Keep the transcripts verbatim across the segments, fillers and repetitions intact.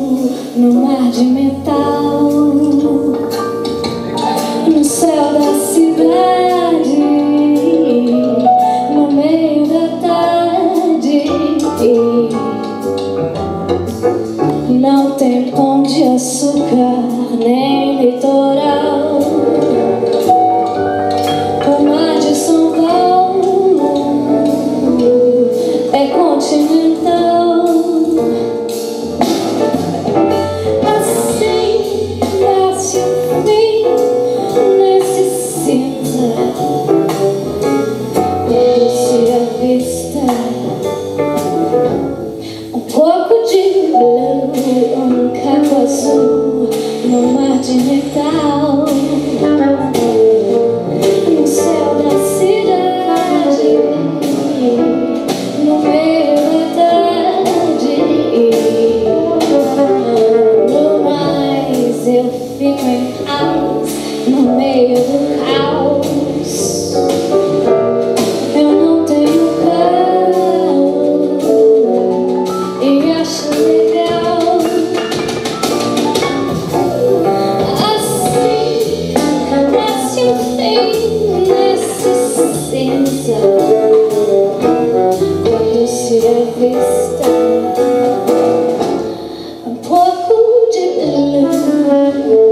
no mar de metal, no céu da cidade, no meio da tarde. Não tem pão de açúcar nem litoral. O mar de São Paulo é continental. Assim nasce o fim nesse cinza, quando se avista um pouco de blue, um caco azul no mar de metal. No céu da cidade, no meio da tarde. No mais eu fico em paz, no meio do caos. Eu não tenho carro e acho legal. Assim nasce o fim nesse cinza, quando se avista um pouco de blue.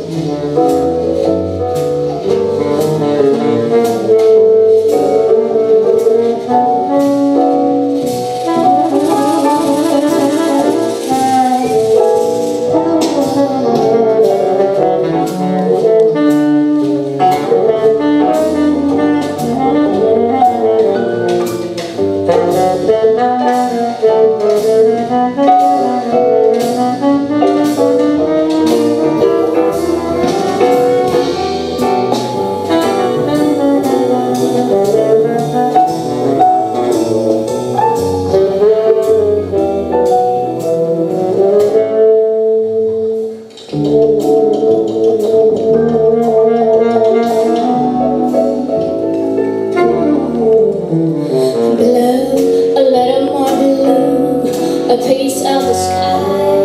A piece of the sky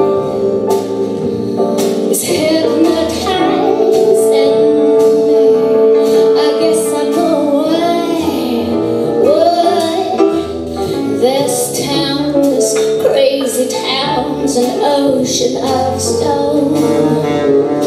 is hypnotizing me. I guess I know why, why this town, this crazy town's an ocean of stone.